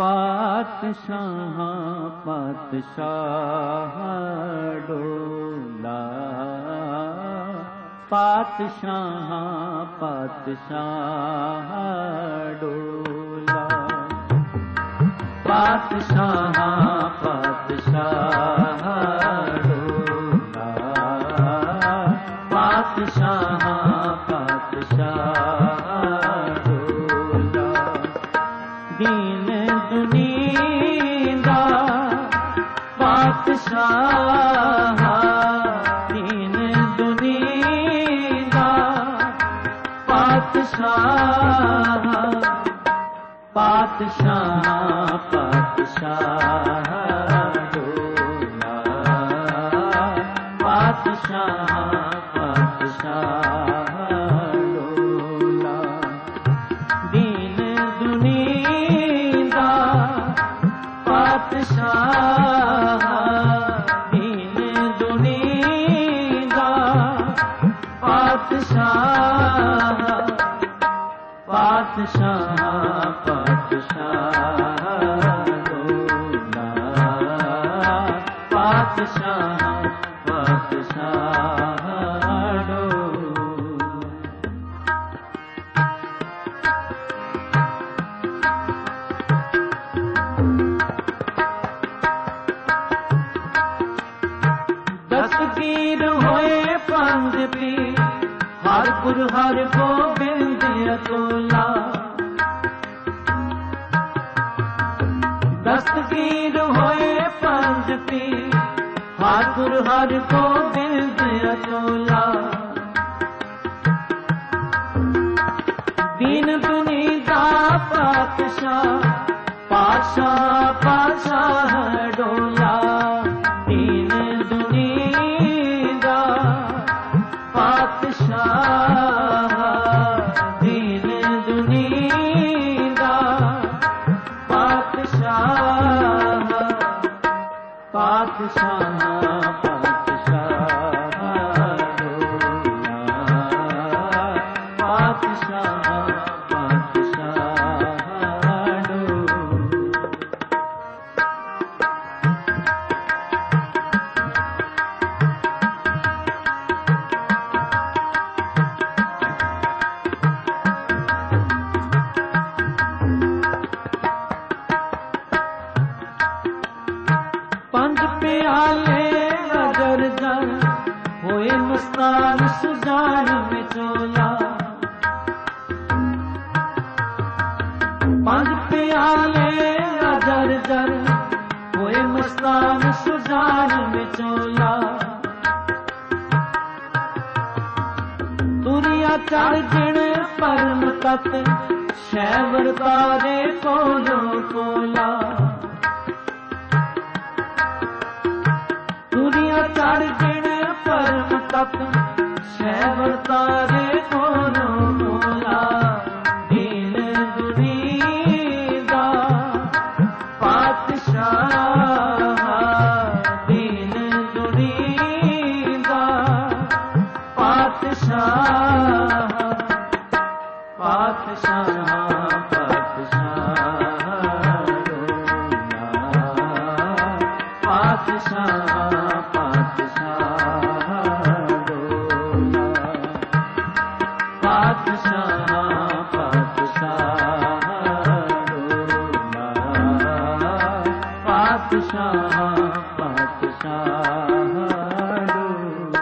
पातशाह पातशाह डोला, पातशाह पातशाह डोला, पातशाह पातशाह डोला, पातशाह पातशाह डोला। दीन दुनिया पातशाह, दीन दुनिया पातशाह, पातशाह पातशाह डोला, पातशाह पातशाह डोला। दीन दुनिया पातशाह, दीन दुनिया पातशाह, पातशाह पातशाह डोला, पातशाह पातशाह डोला। दस्तगीर होए पंज पीर, हर गुरु हर गोबिंद अतुला। दस्तगीर होए पंज पीर, हर गुरु हर गोबिंद अतुला। दीन दुनिया पातशाह, पातशाह पातशाह डोला। दीन दुनिया पातशाह, दीन दुनिया पातशाह, पातशाह पातशाह डोला, पातशाह पातशाह डोला। पंज प्याले अगर जर होए मस्तान सुजान में चोला। पंज प्याले अगर जर होए मस्तान सुजान में चोला। दुनिया चढ़ जिण परम तत, शैवर तारे कोलो कोला। दुनिया चढ़ जिण परम तत, शैवर तारे कोलो कोला। दीन दुनिया पातशाह, दीन दुनिया पातशाह, पातशाह पातशाह डोला, पातशाह पातशाह डोला, पातशाह पातशाह डोला, पातशाह पातशाह डोला।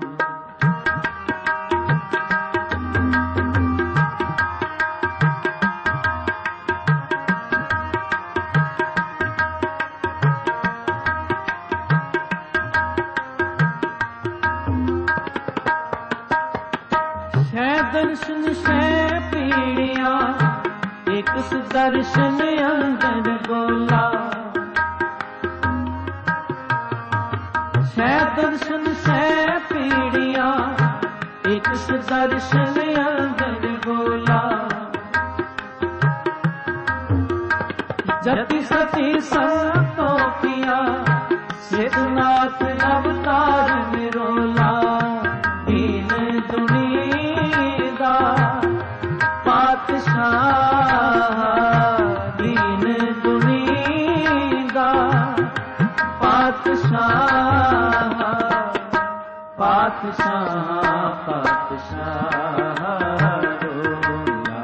दर्शन से पीड़िया, एक सुदर्शन अंदर गोला। दर्शन से पीड़िया, एक सुदर्शन अंदर गोला। जति सती संतों किया, सिद्धनाथ अवतार निरोला। दीन दुनिया पातशाह, दीन दुनिया पातशाह पातशाह रोला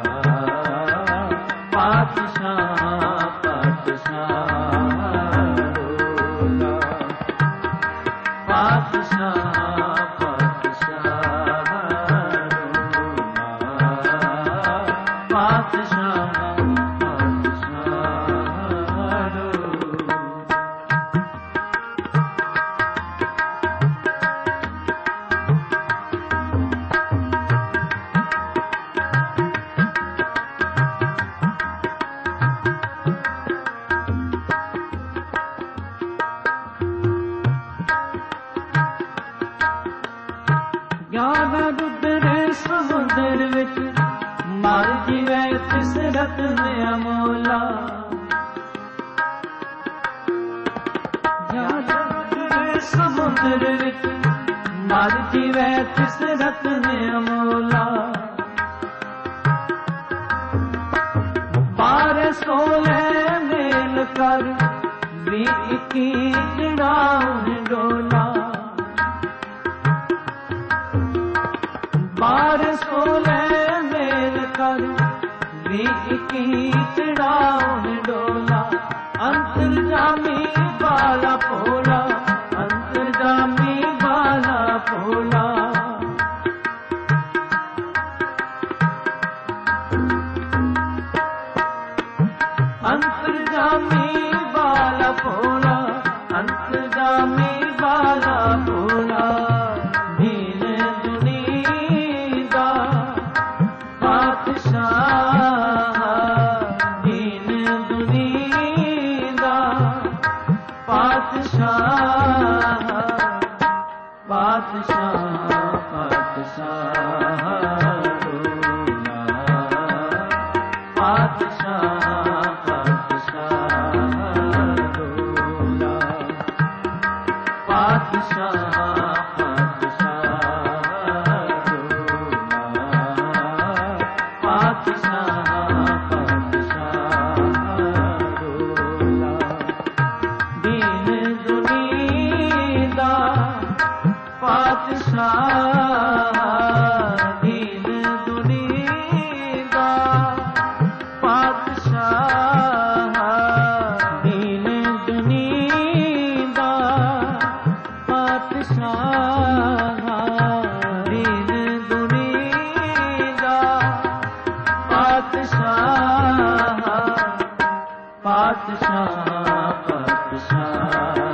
पातशाह पातशाह रोला पातशाह पातशाह रोला पातशाह ज्ञान रुद्र समुद्र विच मर जीवै तिस रत्न अमोला ज्ञान रुद्र समुद्र विच मर जीवै तिस रत्न अमोला 12-16 मेल कर 20-21 चढ़ाऊं डोला 12-16 मेल कर 20-21 चढ़ाऊं डोला अंतर्जामी बाला भोला अंतर्जामी बाला भोला अंतर्जामी बाला भोला अंतर्जामी बाला भोला दीन दुनी दा पातशाह दीन दुनी दा पातशाह पातशाह पातशाह रोला पातशाह दीन दुनी दा पातशाह दीन दुनी दा पातशाह दीन दुनी दा पातशाह पातशाह पातशाह